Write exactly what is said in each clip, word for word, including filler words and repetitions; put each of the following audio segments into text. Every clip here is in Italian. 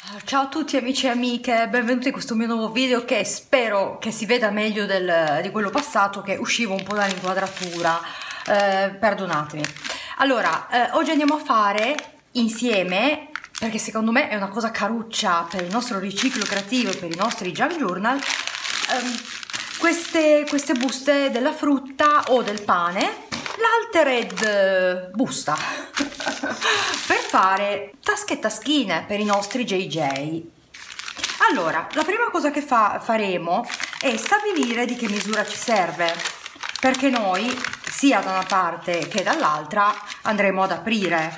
Ciao a tutti amici e amiche, benvenuti in questo mio nuovo video che spero che si veda meglio del, di quello passato, che uscivo un po' dall'inquadratura, eh, perdonatemi. Allora, eh, oggi andiamo a fare insieme, perché secondo me è una cosa caruccia per il nostro riciclo creativo e per i nostri junk journal, ehm, queste, queste buste della frutta o del pane, l'altered busta per fare tasche e taschine per i nostri J J. Allora, la prima cosa che fa, faremo è stabilire di che misura ci serve, perché noi sia da una parte che dall'altra andremo ad aprire.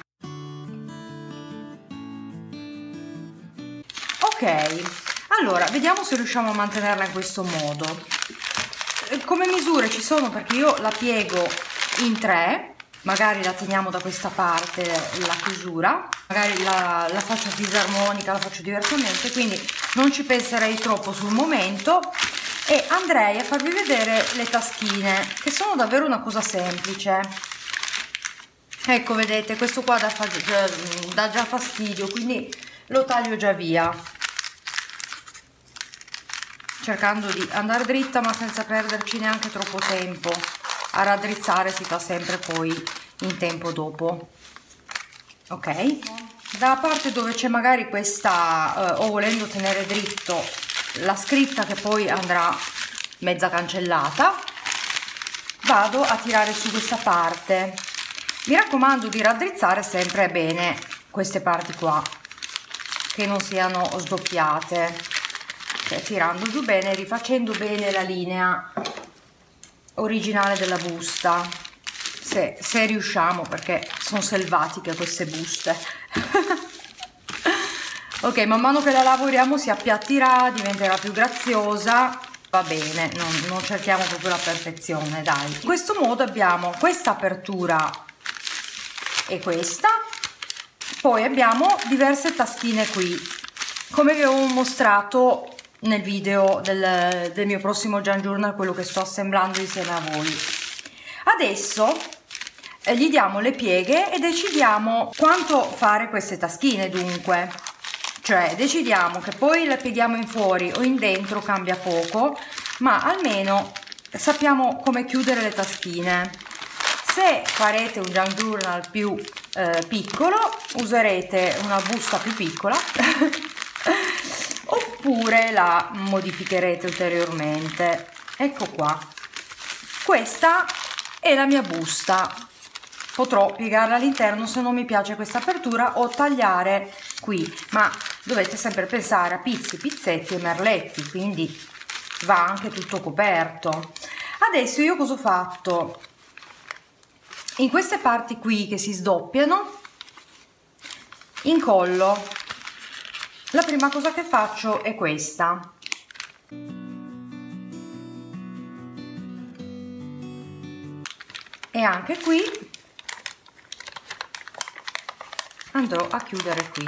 Ok, allora vediamo se riusciamo a mantenerla in questo modo. Come misure ci sono, perché io la piego in tre, magari la teniamo da questa parte la chiusura, magari la, la faccio fisarmonica, la faccio diversamente, quindi non ci penserei troppo sul momento e andrei a farvi vedere le taschine, che sono davvero una cosa semplice. Ecco, vedete, questo qua dà, dà già fastidio, quindi lo taglio già via, cercando di andare dritta ma senza perderci neanche troppo tempo. A raddrizzare si fa sempre poi in tempo dopo. Ok, dalla parte dove c'è magari questa, eh, o volendo tenere dritto, la scritta che poi andrà mezza cancellata, vado a tirare su questa parte. Mi raccomando di raddrizzare sempre bene queste parti qua, che non siano sdoppiate, cioè tirando giù bene, rifacendo bene la linea originale della busta, se, se riusciamo, perché sono selvatiche queste buste. Ok, man mano che la lavoriamo si appiattirà, diventerà più graziosa, va bene, non, non cerchiamo proprio la perfezione, dai. In questo modo abbiamo questa apertura e questa, poi abbiamo diverse taschine qui, come vi avevo mostrato nel video del, del mio prossimo junk journal, quello che sto assemblando insieme a voi. Adesso eh, gli diamo le pieghe e decidiamo quanto fare queste taschine, dunque, cioè decidiamo che poi le pieghiamo in fuori o in dentro, cambia poco, ma almeno sappiamo come chiudere le taschine. Se farete un junk journal più eh, piccolo, userete una busta più piccola oppure la modificherete ulteriormente. Ecco qua, questa è la mia busta. Potrò piegarla all'interno se non mi piace questa apertura o tagliare qui, ma dovete sempre pensare a pizzi, pizzetti e merletti, quindi va anche tutto coperto. Adesso io cosa ho fatto? In queste parti qui che si sdoppiano incollo. La prima cosa che faccio è questa. E anche qui andrò a chiudere qui,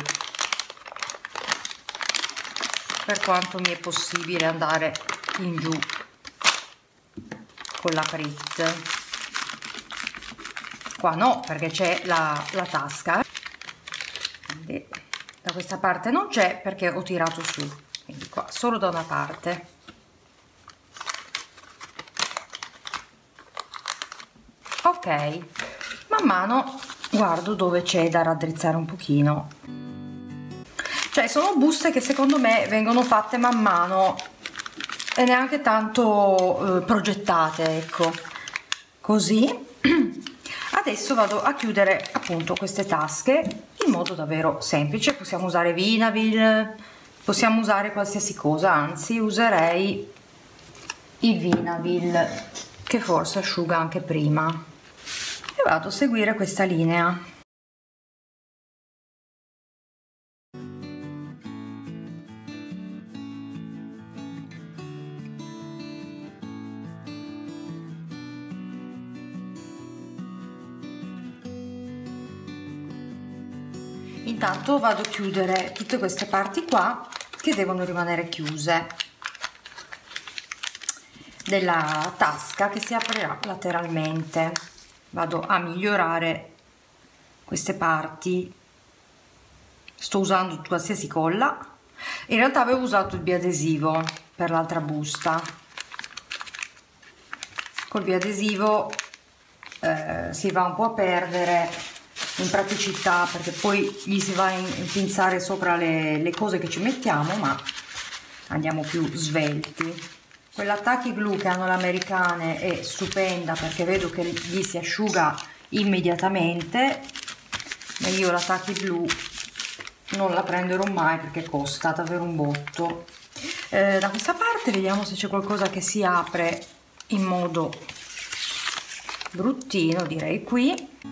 per quanto mi è possibile andare in giù con la Prit. Qua no, perché c'è la, la tasca. Quindi da questa parte non c'è perché ho tirato su, quindi qua solo da una parte. Ok, man mano guardo dove c'è da raddrizzare un pochino. Cioè sono buste che secondo me vengono fatte man mano e neanche tanto eh, progettate, ecco, così. Adesso vado a chiudere appunto queste tasche in modo davvero semplice. Possiamo usare Vinavil, possiamo usare qualsiasi cosa, anzi userei il Vinavil che forse asciuga anche prima, e vado a seguire questa linea. Intanto vado a chiudere tutte queste parti qua che devono rimanere chiuse della tasca che si aprirà lateralmente. Vado a migliorare queste parti sto usando qualsiasi colla. In realtà avevo usato il biadesivo per l'altra busta. Col biadesivo eh, si va un po' a perdere in praticità, perché poi gli si va a impinzare sopra le, le cose che ci mettiamo, ma andiamo più svelti. Quella Tacky Glue che hanno le americane è stupenda, perché vedo che gli si asciuga immediatamente, ma io la Tacky Glue non la prenderò mai perché costa davvero un botto. Eh, da questa parte vediamo se c'è qualcosa che si apre in modo bruttino, direi qui.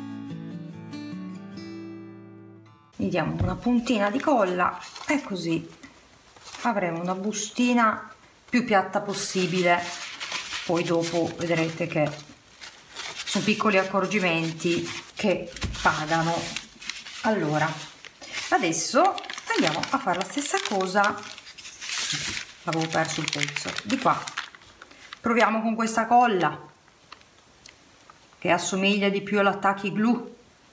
Gli diamo una puntina di colla e così avremo una bustina più piatta possibile. Poi dopo vedrete che sono piccoli accorgimenti che pagano. Allora, adesso andiamo a fare la stessa cosa. Avevo perso il pezzo di qua. Proviamo con questa colla che assomiglia di più alla Tacky Glue.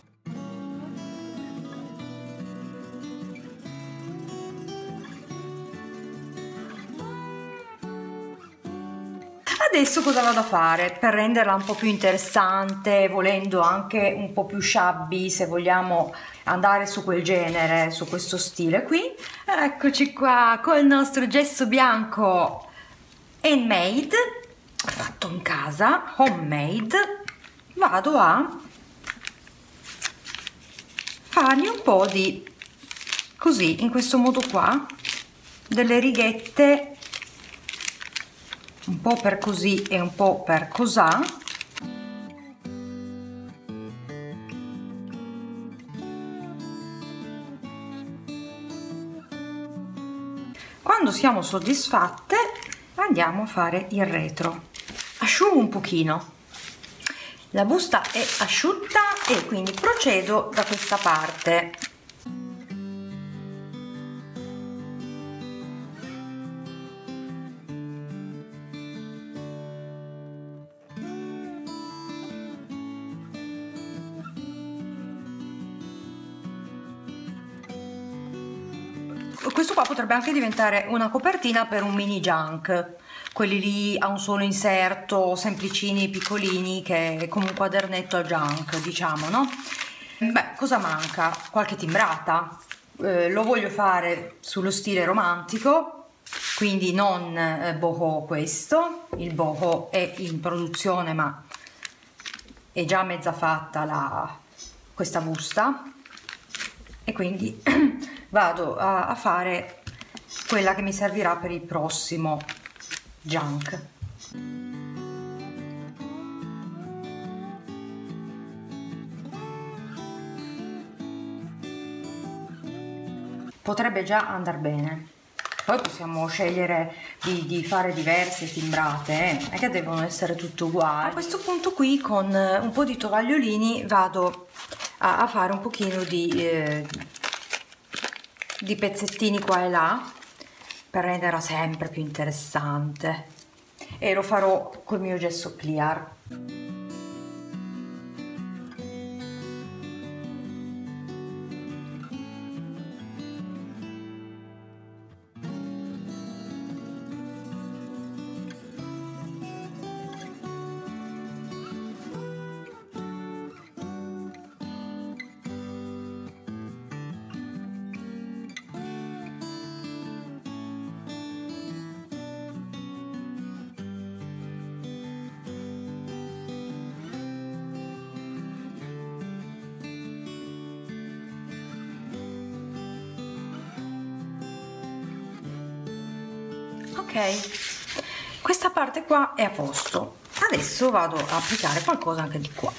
Adesso cosa vado a fare per renderla un po' più interessante, volendo anche un po' più shabby, se vogliamo andare su quel genere, su questo stile qui. Eccoci qua col nostro gesso bianco handmade, fatto in casa, homemade. Vado a fargli un po' di, così, in questo modo qua, delle righette un po' per così e un po' per cosà. Quando siamo soddisfatte andiamo a fare il retro. Asciugo un pochino, la busta è asciutta e quindi procedo da questa parte. Questo qua potrebbe anche diventare una copertina per un mini junk, quelli lì a un solo inserto, semplicini, piccolini, che è come un quadernetto a junk, diciamo, no? Beh, cosa manca? Qualche timbrata. Eh, lo voglio fare sullo stile romantico, quindi non eh, boho questo. Il boho è in produzione, ma è già mezza fatta la, questa busta, e quindi vado a, a fare quella che mi servirà per il prossimo junk. Potrebbe già andare bene, poi possiamo scegliere di, di fare diverse timbrate, eh? Non è che devono essere tutte uguali. A questo punto qui con un po' di tovagliolini vado a, a fare un pochino di eh, di pezzettini qua e là per renderla sempre più interessante, e lo farò col mio gesso clear. Ok, questa parte qua è a posto. Adesso vado a applicare qualcosa anche di qua.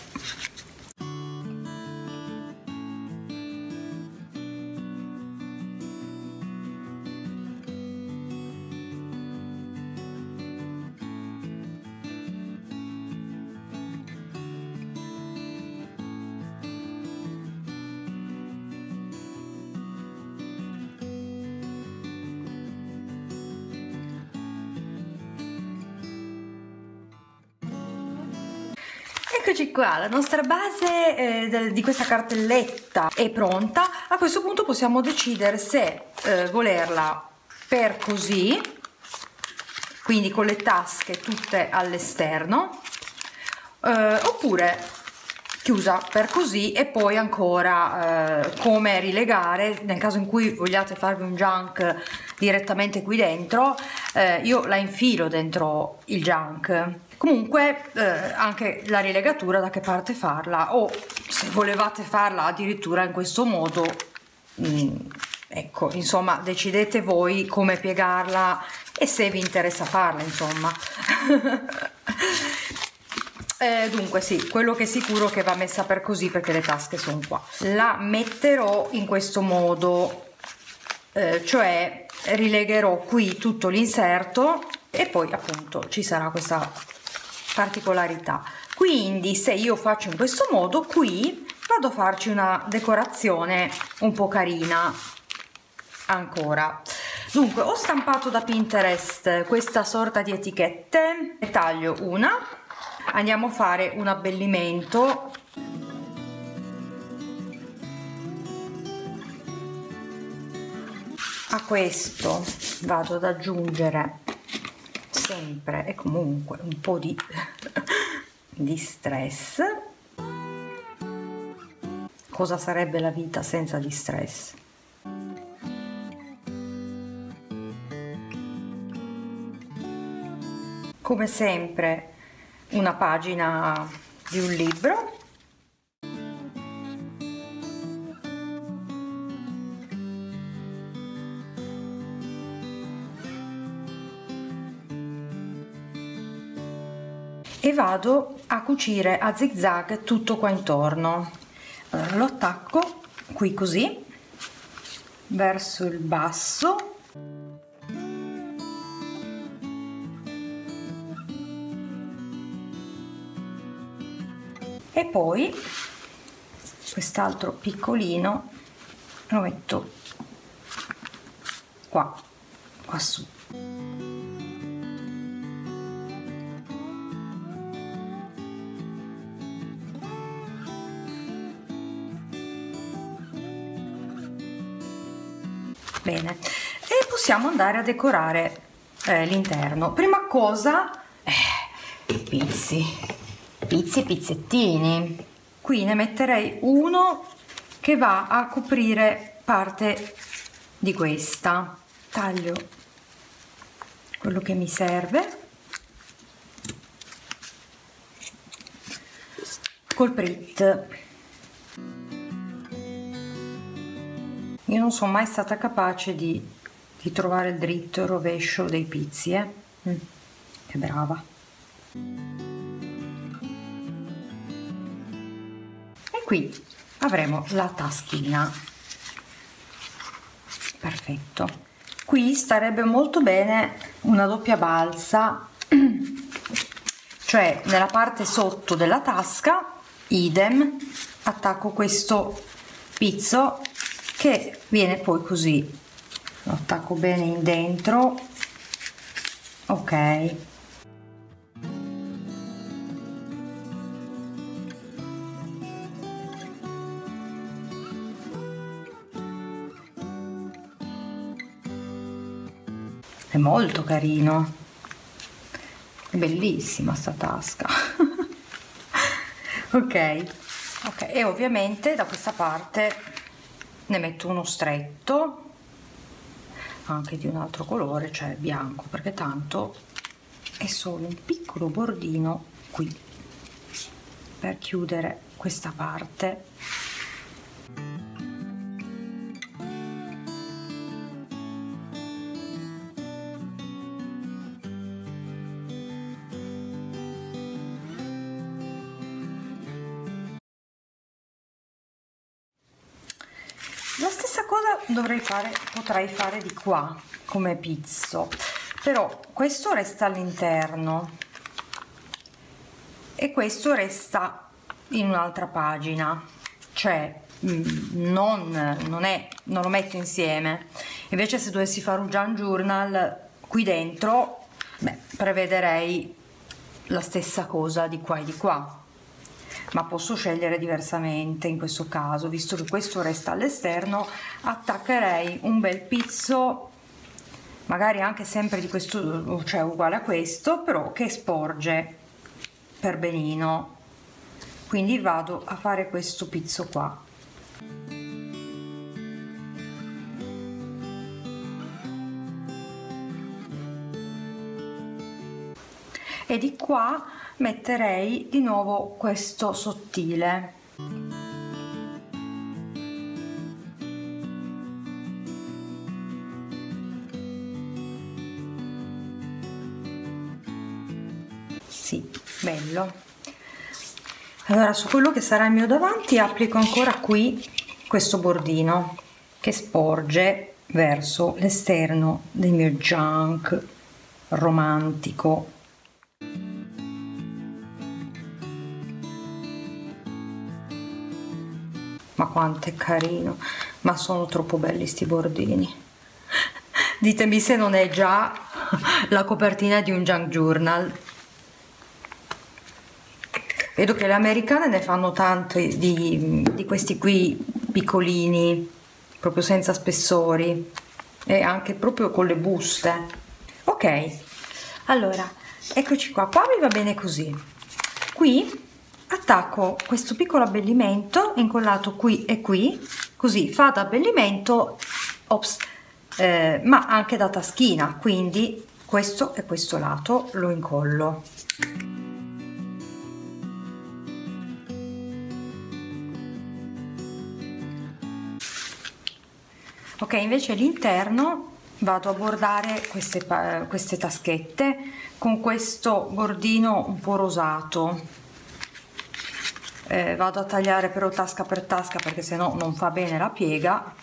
Eccoci qua, la nostra base eh, del, di questa cartelletta è pronta. A questo punto possiamo decidere se eh, volerla per così, quindi con le tasche tutte all'esterno, eh, oppure chiusa per così e poi ancora eh, come rilegare nel caso in cui vogliate farvi un junk direttamente qui dentro. Eh, io la infilo dentro il junk. Comunque eh, anche la rilegatura da che parte farla, o se volevate farla addirittura in questo modo, mh, ecco, insomma, decidete voi come piegarla e se vi interessa farla, insomma. eh, dunque sì, quello che è sicuro che va messa per così, perché le tasche sono qua. La metterò in questo modo, eh, cioè rilegherò qui tutto l'inserto e poi appunto ci sarà questa particolarità. Quindi se io faccio in questo modo, qui vado a farci una decorazione un po' carina ancora. Dunque ho stampato da Pinterest questa sorta di etichette, ne taglio una, andiamo a fare un abbellimento. A questo vado ad aggiungere sempre e comunque un po' di, di stress. Cosa sarebbe la vita senza di stress? Come sempre una pagina di un libro. E vado a cucire a zig zag tutto qua intorno. Allora lo attacco qui così verso il basso e poi quest'altro piccolino lo metto qua qua su. Bene, e possiamo andare a decorare eh, l'interno. Prima cosa, eh, pizzi, pizzi e pizzettini. Qui ne metterei uno che va a coprire parte di questa. Taglio quello che mi serve col Prit. Io non sono mai stata capace di, di trovare il dritto e il rovescio dei pizzi, eh? Mm, che brava. E qui avremo la taschina. Perfetto. Qui starebbe molto bene una doppia balza, cioè nella parte sotto della tasca, idem, attacco questo pizzo che viene poi così, lo attacco bene in dentro, ok. È molto carino, è bellissima sta tasca. ok, ok, e ovviamente da questa parte ne metto uno stretto anche di un altro colore, cioè bianco, perché tanto è solo un piccolo bordino qui per chiudere questa parte. La stessa cosa dovrei fare, potrei fare di qua come pizzo, però questo resta all'interno e questo resta in un'altra pagina, cioè non, non, è, non lo metto insieme. Invece se dovessi fare un junk journal qui dentro, beh, prevederei la stessa cosa di qua e di qua. ma posso scegliere diversamente in questo caso. Visto che questo resta all'esterno, attaccherei un bel pizzo, magari anche sempre di questo, cioè uguale a questo, però che sporge per benino. Quindi vado a fare questo pizzo qua. E di qua metterei di nuovo questo sottile. Sì, bello. Allora, su quello che sarà il mio davanti applico ancora qui questo bordino che sporge verso l'esterno del mio junk romantico. Ma quanto è carino, ma sono troppo belli sti bordini. Ditemi se non è già la copertina di un junk journal. Vedo che le americane ne fanno tanti di, di questi qui piccolini, proprio senza spessori, e anche proprio con le buste. Ok, allora eccoci qua, qua mi va bene così. Qui attacco questo piccolo abbellimento incollato qui e qui, così fa da abbellimento, ops, eh, ma anche da taschina, quindi questo e questo lato lo incollo. Ok, invece l'interno vado a bordare queste, queste taschette con questo bordino un po' rosato. Eh, vado a tagliare però tasca per tasca perché sennò non fa bene la piega.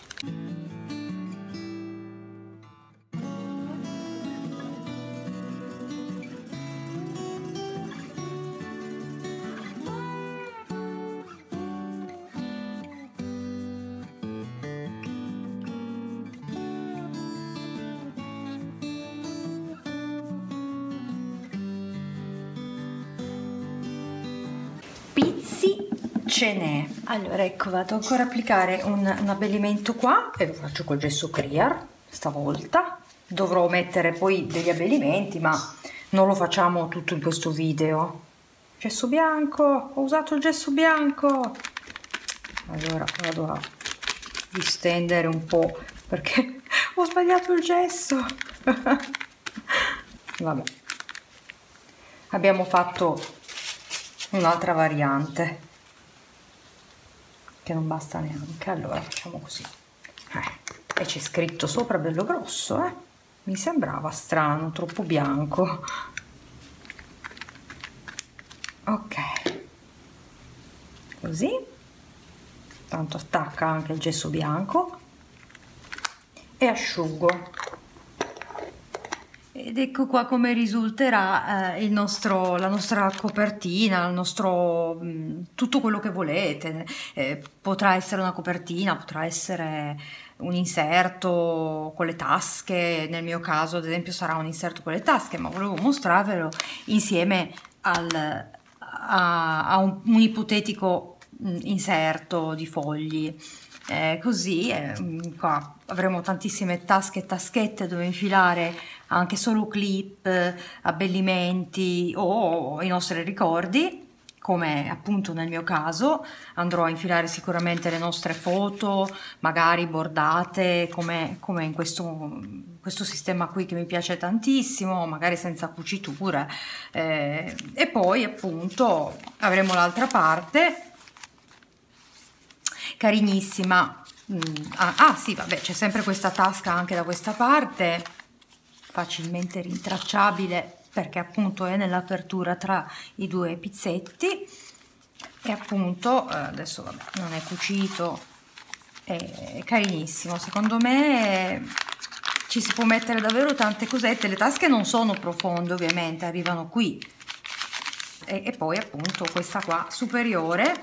Pizzi ce n'è. Allora ecco, vado ancora a applicare un, un abbellimento qua e lo faccio col gesso clear stavolta. Dovrò mettere poi degli abbellimenti, ma non lo facciamo tutto in questo video. Gesso bianco, ho usato il gesso bianco. Allora vado a distendere un po' perché ho sbagliato il gesso. Vabbè, abbiamo fatto un'altra variante che non basta neanche. Allora facciamo così, eh, e c'è scritto sopra bello grosso, eh? Mi sembrava strano, troppo bianco. Ok, così, tanto attacca anche il gesso bianco, e asciugo. Ed ecco qua come risulterà eh, il nostro, la nostra copertina, il nostro, mh, tutto quello che volete. Eh, potrà essere una copertina, potrà essere un inserto con le tasche, nel mio caso ad esempio sarà un inserto con le tasche, ma volevo mostrarvelo insieme al, a, a un, un ipotetico mh, inserto di fogli. Eh, così eh, qua avremo tantissime tasche e taschette dove infilare anche solo clip, abbellimenti o i nostri ricordi, come appunto nel mio caso. Andrò a infilare sicuramente le nostre foto, magari bordate come, come in questo, questo sistema qui che mi piace tantissimo, magari senza cuciture, eh, e poi appunto avremo l'altra parte carinissima. Ah, ah sì, vabbè, c'è sempre questa tasca anche da questa parte, facilmente rintracciabile perché appunto è nell'apertura tra i due pizzetti, e appunto adesso vabbè, non è cucito, è carinissimo. Secondo me ci si può mettere davvero tante cosette. Le tasche non sono profonde, ovviamente arrivano qui, e, e poi appunto questa qua superiore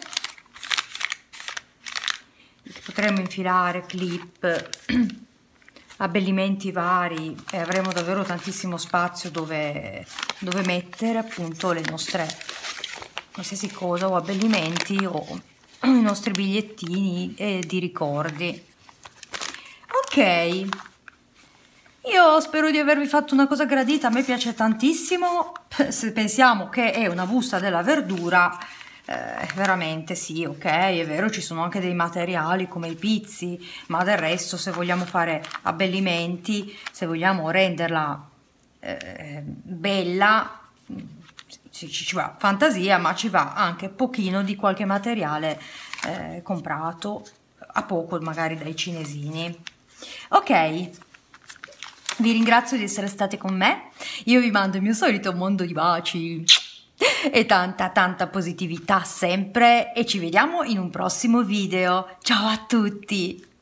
potremmo infilare clip, abbellimenti vari, e avremo davvero tantissimo spazio dove, dove mettere appunto le nostre, qualsiasi cosa, o abbellimenti o i nostri bigliettini e di ricordi. Ok, io spero di avervi fatto una cosa gradita, a me piace tantissimo. Se pensiamo che è una busta della verdura, eh, veramente sì, ok, è vero, ci sono anche dei materiali come i pizzi, ma del resto se vogliamo fare abbellimenti, se vogliamo renderla eh, bella, ci, ci va fantasia, ma ci va anche pochino di qualche materiale eh, comprato a poco magari dai cinesini. Ok, vi ringrazio di essere stati con me, io vi mando il mio solito mondo di baci e tanta tanta positività sempre, e ci vediamo in un prossimo video. Ciao a tutti!